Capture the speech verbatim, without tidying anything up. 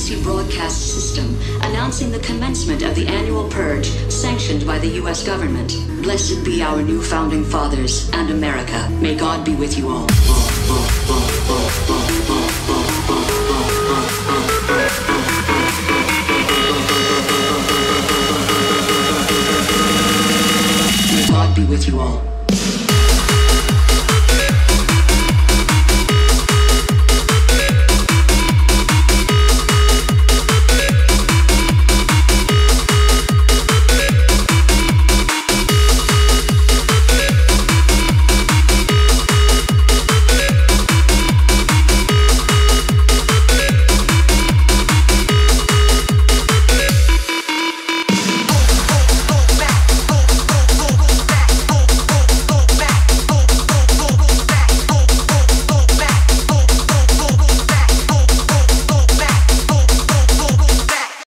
emergency broadcast system announcing the commencement of the annual purge sanctioned by the U S government. Blessed be our new founding fathers and America. May God be with you all. May God be with you all.